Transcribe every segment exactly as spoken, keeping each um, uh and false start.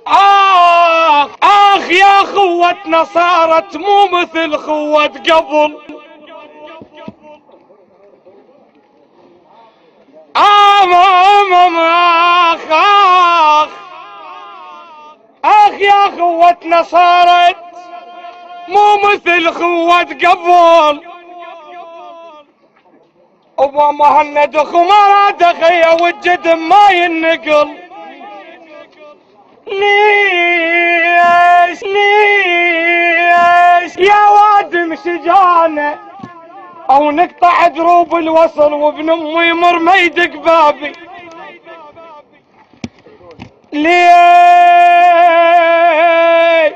آخ آخ يا خوتنا صارت مو مثل خوة قبل. آم آم آم آخ آخ آخ يا خوتنا صارت مو مثل خوة قبل. أبو مهند خمارات أخي والجدم ما ينقل. ليش ليش يا وادم شجانا او نقطع دروب الوصل وابن امي يمر ما يدق بابي. ليش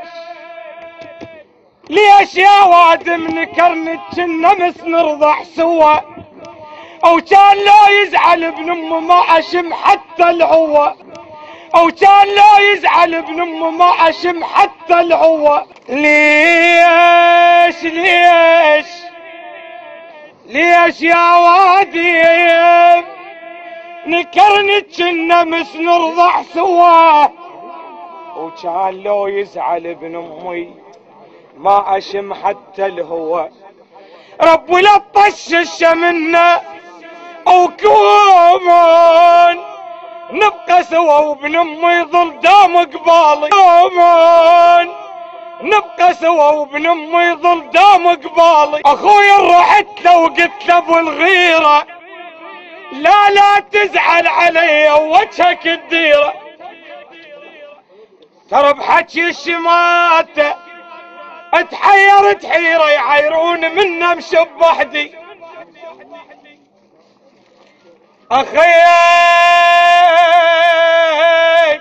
ليش يا وادم نكرنت كنا مس نرضع سوا او كان لا يزعل ابن امه ما اشم حتى العوة او كان لا يزعل ابن امه ما اشم حتى العوة. ليش ليش ليش يا وادم نكرنت كنا مس نرضع سوا وكان لو يزعل ابن امي ما اشم حتى الهوى. رب لا تطشش منا وكومن نبقى سوا وابن امي يظل دام قبالي. كومن نبقى سوا وابن امي يظل دام قبالي. اخوي رحت له وقلت له ابو الغيره لا لا تزعل علي وجهك الديره. ترى بحكي الشماته اتحير تحيره يعايرون منا مشب وحدي. اخيك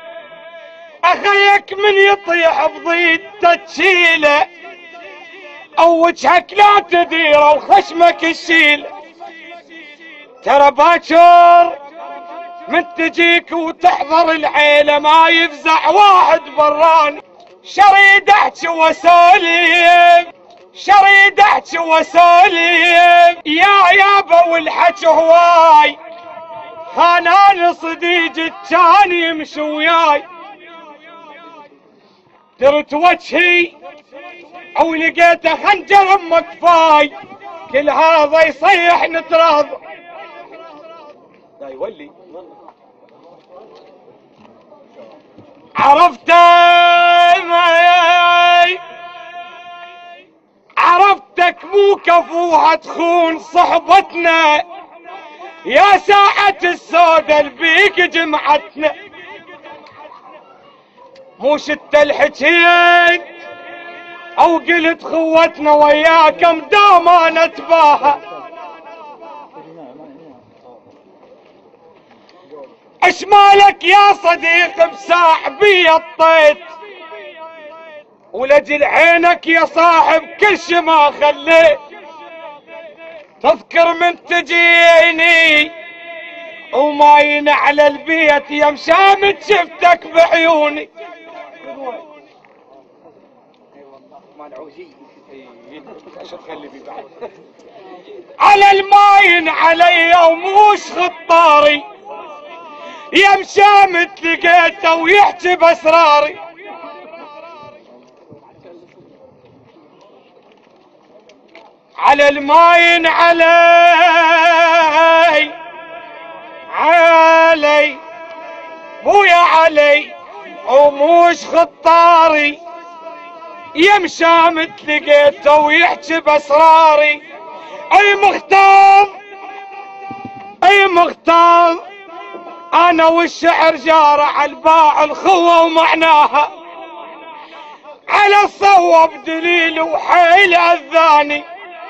اخيك من يطيح بضيته تشيله او وجهك لا تديره وخشمك تشيله. ترى باكر من تجيك وتحضر العيله ما يفزع واحد براني. شريد احكي وسولف شريد احكي وسولف يا يابا والحكي هواي. خانان صديق كان يمشي وياي. درت وجهي او لقيته خنجر امك فاي. كل هذا يصيح نتراضى. لا يولي عرفت عرفتك مو كفوها تخون صحبتنا يا ساعة السودة البيك جمعتنا. مو شت الحكيت او قلت خوتنا وياكم داما نتباهى. اش مالك يا صديق بساحبي الطيت ولجل عينك يا صاحب كل شي ما خليت. تذكر من تجيني وما ينعلى البيت يا مشامت شفتك بعيوني. على الماين علي وموش خطاري يا مشامت لقيته ويحكي باسراري. على الماين علي علي بويا علي وموش خطاري يا مشامت لقيته ويحكي باسراري. اي مختار اي مختار انا والشعر جارة على الباع الخوة ومعناها. على الصوب دليل وحيل اذاني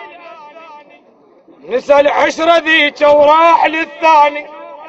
نسى العشرة ذيك وراح للثاني.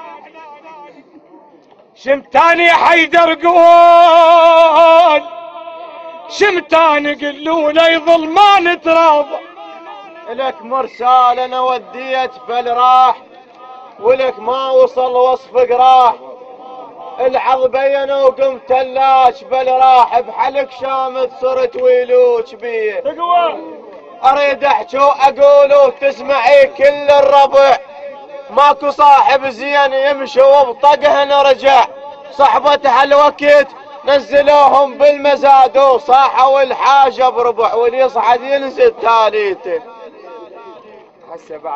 شمتاني يا حيدر قول شمتاني قلوا لا يظل ما نتراضى. لك مرسال انا وديت فالراح ولك ما وصل وصف قراح. العظ بين وقمت تلاش بل راح بحلك شامت صرت ويلوش بيه. اريد احكي واقول وتسمعي كل الربع ماكو صاحب زين يمشي وبطقه نرجع. صحبته الوقت نزلوهم بالمزاد وصاحوا الحاجة بربع واللي يصعد ينزل تاليته.